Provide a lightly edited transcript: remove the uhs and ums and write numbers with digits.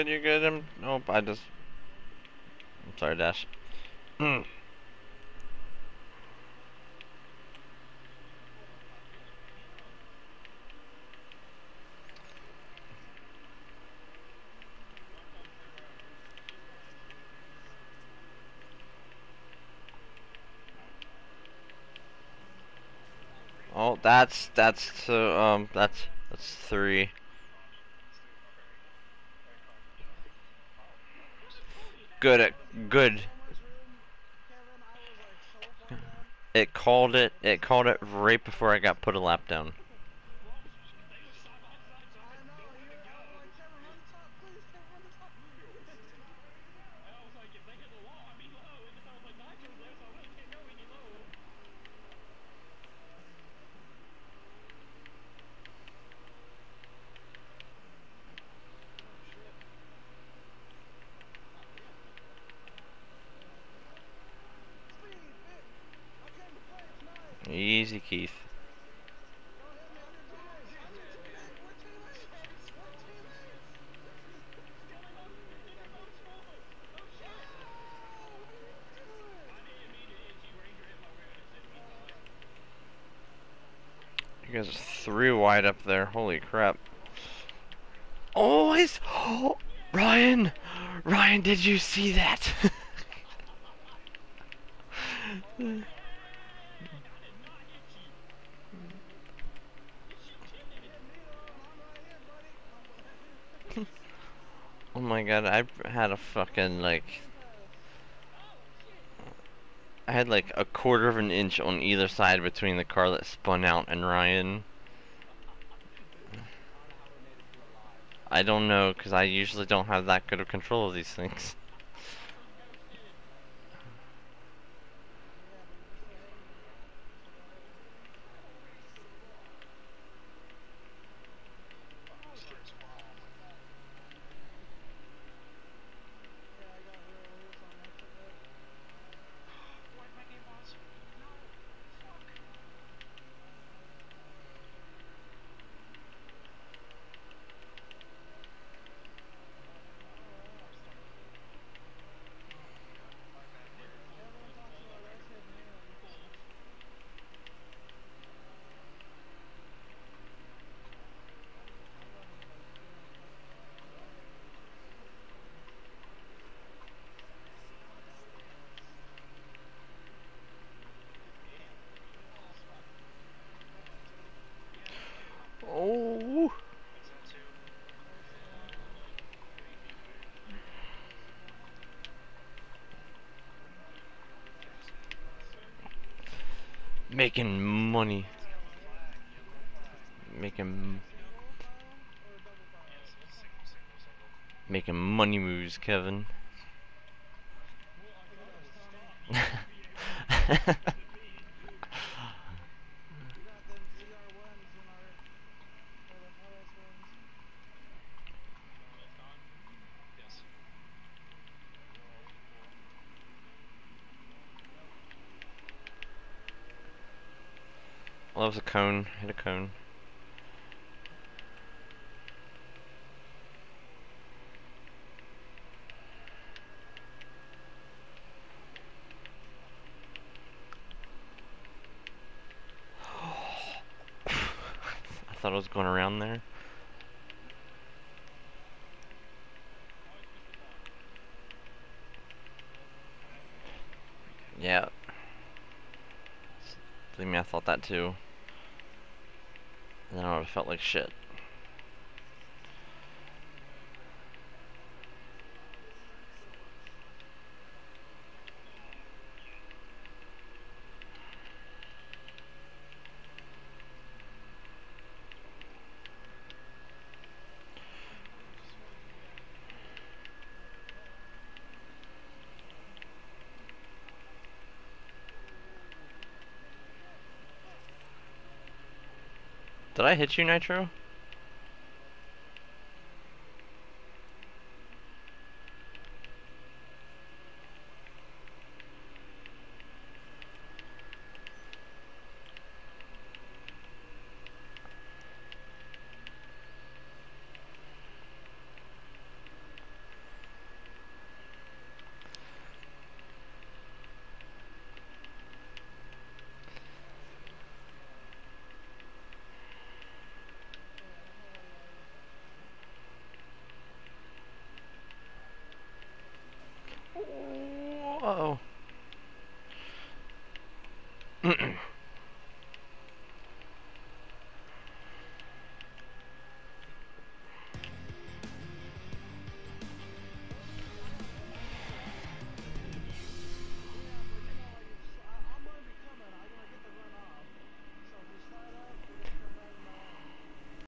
you good. Nope, I'm sorry, Dash. Oh, that's three. Good. It called it right before I got put a lap down. Easy, Keith. You guys are three wide up there. Holy crap. Oh, oh, Ryan! Ryan, did you see that? Oh my god, I had a fucking I had like a quarter of an inch on either side between the car that spun out and Ryan. I don't know, because I usually don't have that good of control of these things. Oh! Making money. Making money moves, Kevin. Well, that was a cone. Hit a cone. I thought I was going around there. Yeah. Believe me, I thought that too. And then I would have felt like shit. Did I hit you, Nitro? Uh-oh.